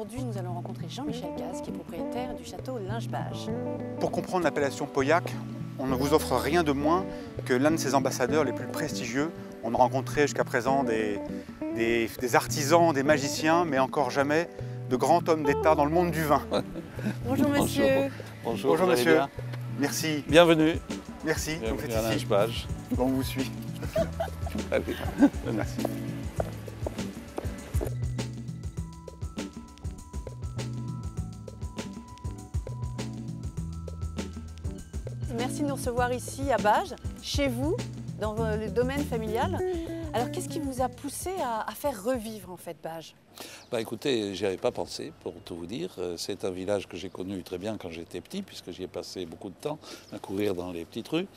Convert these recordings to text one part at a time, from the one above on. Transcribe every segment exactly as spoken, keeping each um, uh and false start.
aujourd'hui, nous allons rencontrer Jean-Michel Caz, qui est propriétaire du château Linge-Bage. Pour comprendre l'appellation Pauillac, on ne vous offre rien de moins que l'un de ses ambassadeurs les plus prestigieux. On a rencontré jusqu'à présent des, des, des artisans, des magiciens, mais encore jamais de grands hommes d'État dans le monde du vin. Bonjour monsieur. Bonjour, Bonjour vous allez monsieur. bien? Merci. Bienvenue. Merci. Donc, Bienvenue c'est à ici. Linge-Bage. On vous suit. Allez. Merci. Merci de nous recevoir ici à Bage, chez vous, dans le domaine familial. Alors qu'est-ce qui vous a poussé à, à faire revivre en fait Bage? Bah écoutez, j'y avais pas pensé, pour tout vous dire. C'est un village que j'ai connu très bien quand j'étais petit, puisque j'y ai passé beaucoup de temps à courir dans les petites rues.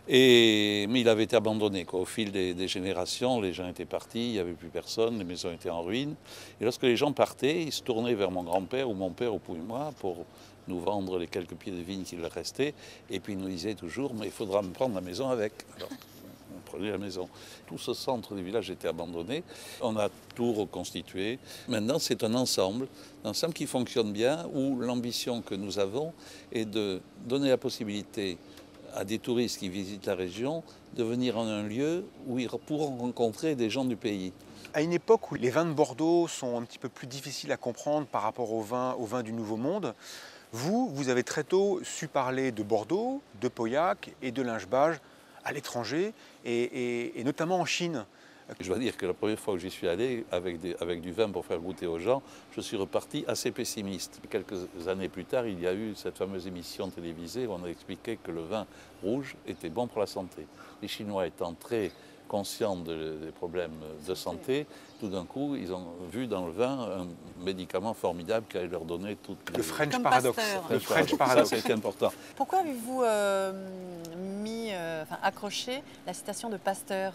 Et, mais il avait été abandonné, quoi. Au fil des, des générations, les gens étaient partis, il n'y avait plus personne, les maisons étaient en ruine. Et lorsque les gens partaient, ils se tournaient vers mon grand-père ou mon père ou moi pour nous vendre les quelques pieds de vigne qu'il leur restait. Et puis ils nous disaient toujours, mais il faudra me prendre la maison avec. Alors, on prenait la maison. Tout ce centre du village était abandonné. On a tout reconstitué. Maintenant, c'est un ensemble, un ensemble qui fonctionne bien, où l'ambition que nous avons est de donner la possibilité à des touristes qui visitent la région de venir en un lieu où ils pourront rencontrer des gens du pays. À une époque où les vins de Bordeaux sont un petit peu plus difficiles à comprendre par rapport aux vins, aux vins du Nouveau Monde, vous, vous avez très tôt su parler de Bordeaux, de Pauillac et de Linge-Bage à l'étranger et, et, et notamment en Chine. Je dois dire que la première fois que j'y suis allé avec, des, avec du vin pour faire goûter aux gens, je suis reparti assez pessimiste. Quelques années plus tard, il y a eu cette fameuse émission télévisée où on a expliqué que le vin rouge était bon pour la santé. Les Chinois étant très conscients de, des problèmes de santé, tout d'un coup, ils ont vu dans le vin un médicament formidable qui allait leur donner toute... Le French Comme Paradox. Pasteur. Le French Paradox. Ça, c'était important. Pourquoi avez-vous euh, mis, euh, enfin, accroché la citation de Pasteur?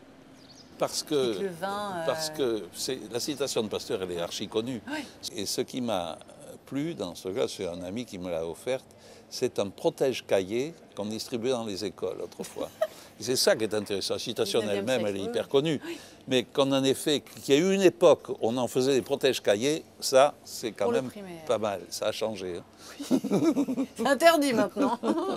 Parce que, le vin, euh... parce que la citation de Pasteur, elle est archi connue. Oui. Et ce qui m'a plu dans ce cas, c'est un ami qui me l'a offerte, c'est un protège-cahier qu'on distribuait dans les écoles autrefois. C'est ça qui est intéressant. La citation elle-même, elle est hyper connue. Oui. Mais qu'on en ait fait, qu'il y a eu une époque où on en faisait des protège-cahiers, ça, c'est quand Pour le même primaire. pas mal. Ça a changé. Hein. C'est interdit maintenant.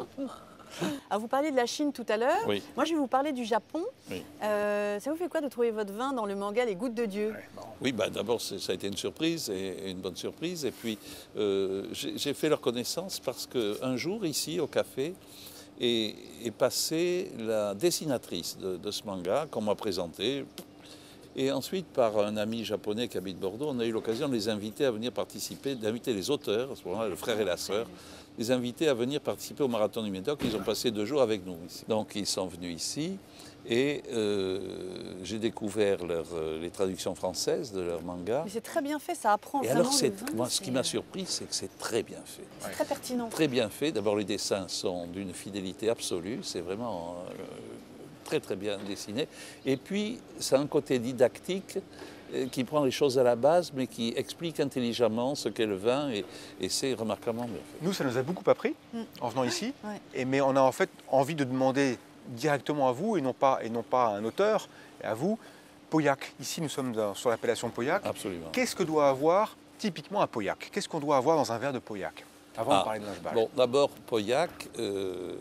Alors, vous parliez de la Chine tout à l'heure. Oui. Moi, je vais vous parler du Japon. Oui. Euh, ça vous fait quoi de trouver votre vin dans le manga Les Gouttes de Dieu? Ouais, bon. Oui, bah, d'abord, ça a été une surprise, et une bonne surprise. Et puis, euh, j'ai fait leur connaissance parce qu'un jour, ici, au café, est, est passée la dessinatrice de, de ce manga qu'on m'a présenté. Et ensuite, par un ami japonais qui habite Bordeaux, on a eu l'occasion de les inviter à venir participer, d'inviter les auteurs, à ce moment-là, le frère et la sœur, les inviter à venir participer au Marathon du Médoc. Ils ont passé deux jours avec nous ici. Donc, ils sont venus ici et euh, j'ai découvert leur, euh, les traductions françaises de leur manga. Mais c'est très bien fait, ça apprend Et vraiment alors, le c'est, vin, moi, ce qui m'a c'est- surpris, c'est que c'est très bien fait. C'est très pertinent. Très bien fait. D'abord, les dessins sont d'une fidélité absolue. C'est vraiment euh, très, très bien dessiné. Et puis, ça a un côté didactique euh, qui prend les choses à la base, mais qui explique intelligemment ce qu'est le vin. Et, et c'est remarquablement bien fait. Nous, ça nous a beaucoup appris Mm. en venant ici, Ouais. et, mais on a en fait envie de demander directement à vous et non pas, et non pas à un auteur, et à vous, Pauillac. Ici, nous sommes dans- sur l'appellation Pauillac. Absolument. Qu'est-ce que doit avoir typiquement un Pauillac? Qu'est-ce qu'on doit avoir dans un verre de Pauillac? Avant Ah, de parler de Linge-Bage. Bon, d'abord, Pauillac, euh,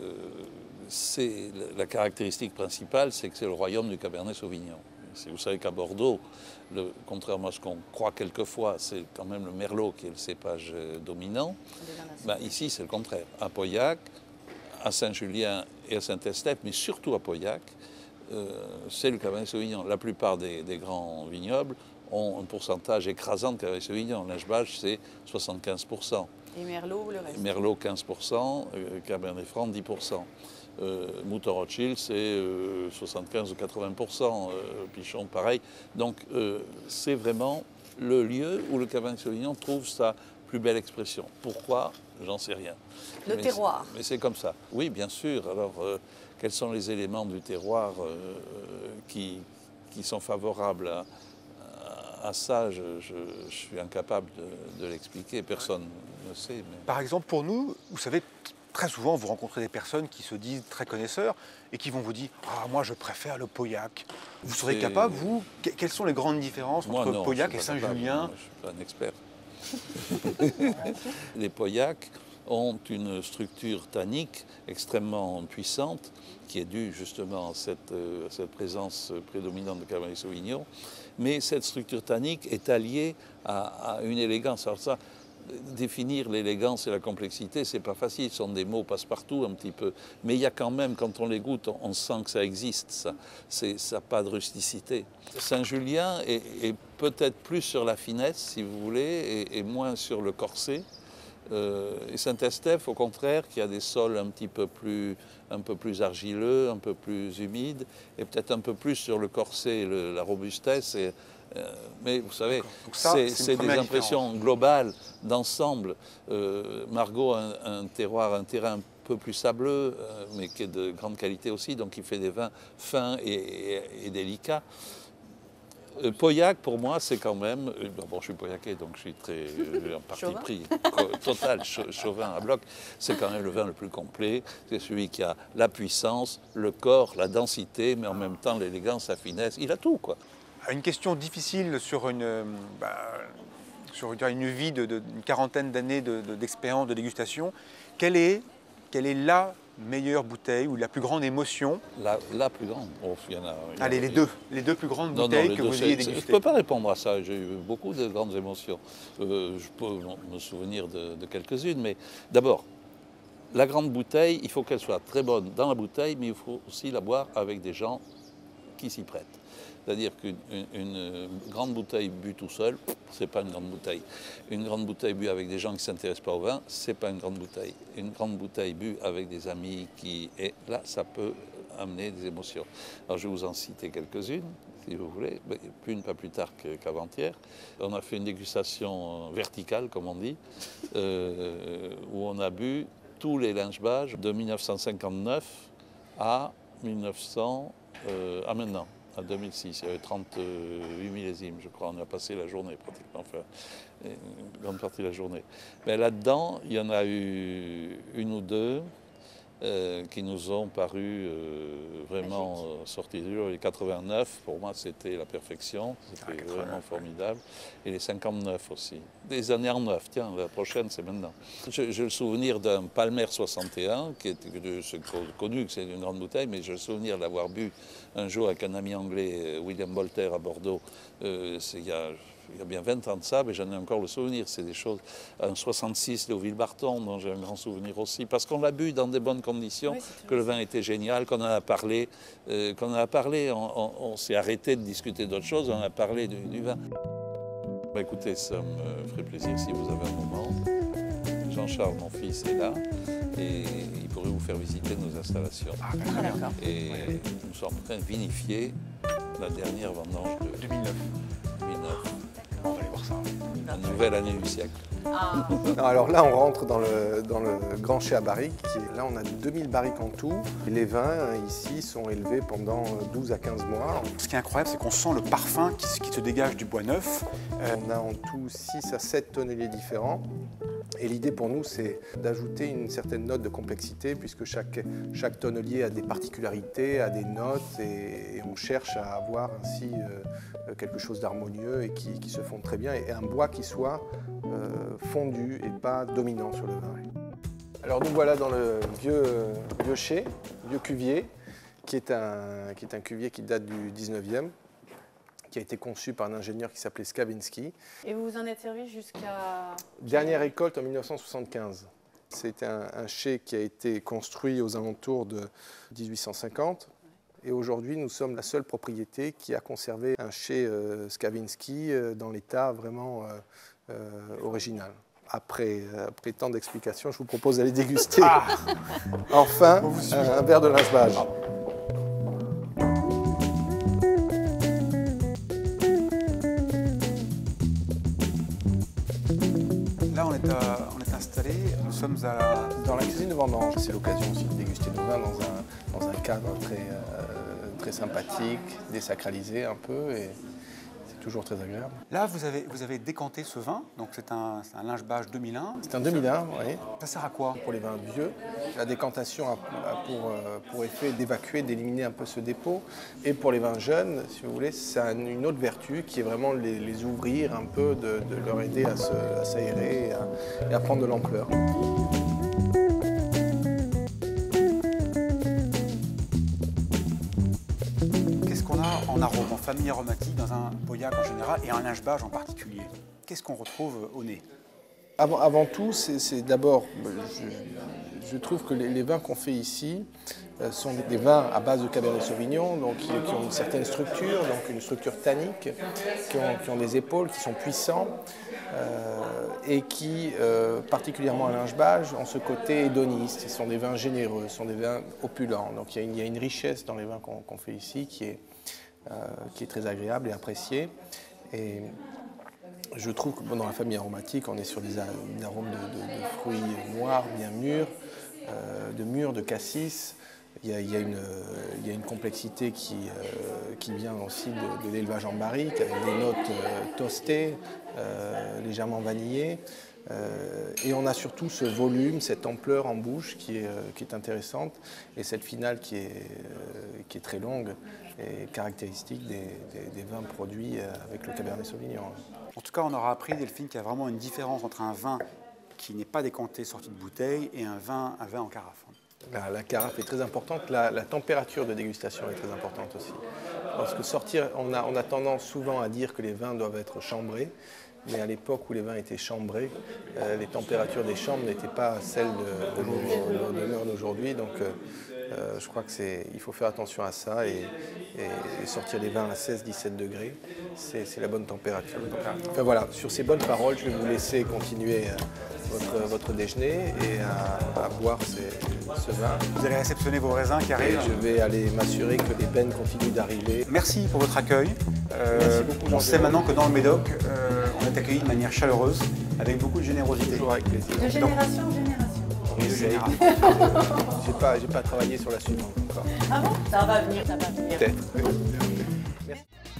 c'est la caractéristique principale, c'est que c'est le royaume du Cabernet Sauvignon. Si vous savez qu'à Bordeaux, le, contrairement à ce qu'on croit quelquefois, c'est quand même le Merlot qui est le cépage euh, dominant. Ben, ici, c'est le contraire. À Pauillac, à Saint-Julien et à Saint-Estèphe, mais surtout à Pauillac, euh, c'est le Cabernet Sauvignon. La plupart des, des grands vignobles ont un pourcentage écrasant de Cabernet Sauvignon. Linge-Bage, c'est soixante-quinze pour cent. Et Merlot, le reste. Merlot, quinze pour cent, euh, Cabernet Franc, dix pour cent. Euh, Mouton Rothschild, c'est euh, soixante-quinze ou quatre-vingts pour cent. Euh, Pichon, pareil. Donc, euh, c'est vraiment le lieu où le Cabernet Sauvignon trouve sa plus belle expression. Pourquoi? J'en sais rien. Le Mais terroir. c'est- Mais c'est comme ça. Oui, bien sûr. Alors, euh, quels sont les éléments du terroir euh, qui, qui sont favorables à, à, à ça? je, je, je suis incapable de, de l'expliquer. Personne ne sait. Mais... Par exemple, pour nous, vous savez, très souvent, vous rencontrez des personnes qui se disent très connaisseurs et qui vont vous dire « Ah, moi, je préfère le Pauillac ». Vous serez C'est- capable, vous, que- quelles sont les grandes différences Moi, entre non, Pauillac je et suis pas capable. Saint-Julien? Moi, je ne suis pas un expert. Les Pauillac ont une structure tannique extrêmement puissante qui est due justement à cette, euh, cette présence prédominante de Cabernet Sauvignon. Mais cette structure tannique est alliée à, à une élégance. Alors ça, définir l'élégance et la complexité, c'est pas facile. Ce sont des mots passe-partout un petit peu. Mais il y a quand même, quand on les goûte, on, on sent que ça existe, ça. C'est, ça n'a pas de rusticité. Saint-Julien est, est peut-être plus sur la finesse, si vous voulez, et, et moins sur le corset. Euh, et Saint-Estèphe, au contraire, qui a des sols un petit peu plus, un peu plus argileux, un peu plus humides, et peut-être un peu plus sur le corset et le, la robustesse. Et, euh, mais vous savez, c'est, c'est des impressions différence. globales, d'ensemble. Euh, Margaux a un, un terroir, un terrain un peu plus sableux, euh, mais qui est de grande qualité aussi, donc il fait des vins fins et, et, et délicats. Euh, Pauillac, pour moi, c'est quand même... Euh, bon, je suis pauillacais, donc je suis très euh, en parti pris total, chauvin à bloc. C'est quand même le vin le plus complet. C'est celui qui a la puissance, le corps, la densité, mais en même temps l'élégance, la finesse. Il a tout, quoi. Une question difficile sur une, bah, sur une vie de, de une quarantaine d'années de, de, d'expérience de dégustation. Quelle est, quelle est la meilleure bouteille ou la plus grande émotion? La, la plus grande. Oh, il y en a, il y a, Allez, les deux, les deux plus grandes non, bouteilles non, que deux, vous ayez dégustées. Je ne peux pas répondre à ça. J'ai eu beaucoup de grandes émotions. Euh, je peux me souvenir de, de quelques-unes, mais d'abord, la grande bouteille, il faut qu'elle soit très bonne dans la bouteille, mais il faut aussi la boire avec des gens qui s'y prêtent. C'est-à-dire qu'une une, une grande bouteille bue tout seul, c'est pas une grande bouteille. Une grande bouteille bue avec des gens qui ne s'intéressent pas au vin, c'est pas une grande bouteille. Une grande bouteille bue avec des amis qui... Et là, ça peut amener des émotions. Alors, je vais vous en citer quelques-unes, si vous voulez. Plus une pas plus tard qu'avant-hier. On a fait une dégustation verticale, comme on dit, euh, où on a bu tous les Lingebages de mille neuf cent cinquante-neuf à mille neuf cents, euh, à maintenant. En deux mille six, il y avait trente-huit millésimes, je crois. On a passé la journée pratiquement, enfin, une grande partie de la journée. Mais là-dedans, il y en a eu une ou deux euh, qui nous ont paru euh, vraiment euh, sortis du lot. Les quatre-vingt-neuf, pour moi, c'était la perfection. C'était ah, vraiment formidable. Et les cinquante-neuf aussi. Des années en neuf, tiens, la prochaine, c'est maintenant. J'ai le souvenir d'un Palmer soixante et un, qui est connu, que c'est une grande bouteille, mais j'ai le souvenir de l'avoir bu un jour avec un ami anglais, William Bolter, à Bordeaux. Euh, il, y a, il y a bien vingt ans de ça, mais j'en ai encore le souvenir. C'est des choses... Un soixante-six, Léoville Barton, dont j'ai un grand souvenir aussi, parce qu'on l'a bu dans des bonnes conditions, oui, que le vin était génial, qu'on en a parlé, euh, qu'on en a parlé, on, on, on s'est arrêté de discuter d'autres choses, on a parlé du, du vin. Bah, écoutez, ça me ferait plaisir si vous avez un moment. Jean-Charles, mon fils, est là et il pourrait vous faire visiter nos installations. Ah, très bien. Et oui. Nous sommes en train de vinifier la dernière vendange de deux mille neuf. deux mille neuf. On va aller voir ça. La nouvelle année du siècle. Ah. Non, alors là, on rentre dans le, dans le grand chai à barriques. Là, on a deux mille barriques en tout. Les vins, ici, sont élevés pendant douze à quinze mois. Ce qui est incroyable, c'est qu'on sent le parfum qui, qui se dégage du bois neuf. Euh, on a en tout six à sept tonneliers différents. Et l'idée pour nous, c'est d'ajouter une certaine note de complexité, puisque chaque, chaque tonnelier a des particularités, a des notes, et, et on cherche à avoir ainsi euh, quelque chose d'harmonieux et qui, qui se fonde très bien, et un bois qui soit euh, fondu et pas dominant sur le vin. Alors nous voilà dans le vieux, vieux chai, vieux cuvier, qui est, un, qui est un cuvier qui date du dix-neuvième, qui a été conçu par un ingénieur qui s'appelait Skavinsky. Et vous vous en êtes servi jusqu'à... Dernière récolte en mille neuf cent soixante-quinze. C'est un, un chai qui a été construit aux alentours de dix-huit cent cinquante. Et aujourd'hui, nous sommes la seule propriété qui a conservé un chai euh, Skavinsky euh, dans l'état vraiment euh, euh, original. Après, euh, après tant d'explications, je vous propose d'aller déguster ah enfin un, un verre de Lingebage. Là, on est, à, on est installé, nous sommes à la... dans la cuisine de vendange. C'est l'occasion aussi de déguster nos vins dans un, dans un cadre très, euh, très sympathique, désacralisé un peu. Et c'est toujours très agréable. Là, vous avez, vous avez décanté ce vin, donc c'est un, un Linge-Bage deux mille un. C'est un deux mille un, oui. Ça sert à quoi? Pour les vins vieux, la décantation a, a pour, pour effet d'évacuer, d'éliminer un peu ce dépôt. Et pour les vins jeunes, si vous voulez, c'est une autre vertu qui est vraiment les, les ouvrir un peu, de, de leur aider à s'aérer et, et à prendre de l'ampleur. Qu'est-ce qu'on a en arôme, en famille aromatique, dans un Pauillac en général et un Linge-Bage en particulier? Qu'est-ce qu'on retrouve au nez? Avant, avant tout, c'est d'abord, je, je trouve que les, les vins qu'on fait ici euh, sont des, des vins à base de Cabernet Sauvignon, donc qui, qui ont une certaine structure, donc une structure tannique, qui ont, qui ont des épaules, qui sont puissants euh, et qui, euh, particulièrement à Linge-Bage, ont ce côté hédoniste. Ce sont des vins généreux, ce sont des vins opulents. Donc il y a une, il y a une richesse dans les vins qu'on qu'on fait ici qui est, euh, qui est très agréable et appréciée. Et, je trouve que dans la famille aromatique, on est sur des arômes de, de, de fruits noirs, bien mûrs, euh, de mûrs, de cassis. Il y a, il y a, une, il y a une complexité qui, euh, qui vient aussi de, de l'élevage en barrique, avec des notes euh, toastées, euh, légèrement vanillées. Euh, et on a surtout ce volume, cette ampleur en bouche qui est, euh, qui est intéressante, et cette finale qui est, euh, qui est très longue et caractéristique des, des, des vins produits avec le Cabernet Sauvignon. En tout cas, on aura appris, Delphine, qu'il y a vraiment une différence entre un vin qui n'est pas décanté sorti de bouteille et un vin, un vin en carafe. La, la carafe est très importante, la, la température de dégustation est très importante aussi. Parce que sortir, on a, on a tendance souvent à dire que les vins doivent être chambrés, mais à l'époque où les vins étaient chambrés, euh, les températures des chambres n'étaient pas celles de, de, de, de l'heure d'aujourd'hui. Donc euh, euh, je crois qu'il faut faire attention à ça et, et, et sortir les vins à seize à dix-sept degrés, c'est la bonne température. Donc, enfin voilà, sur ces bonnes paroles, je vais vous laisser continuer euh, votre, votre déjeuner et à, à boire ces, ce vin. Vous allez réceptionner vos raisins qui arrivent. Et je vais aller m'assurer que les bennes continuent d'arriver. Merci pour votre accueil. Euh, Merci beaucoup. On sait maintenant que dans le Médoc, euh, on est accueilli de manière chaleureuse, avec beaucoup de générosité. Toujours avec plaisir. De génération en génération. Et de génération. J'ai pas, j'ai pas travaillé sur la suivante encore. Ah bon? Ça va venir, ça va venir. Peut-être. Merci.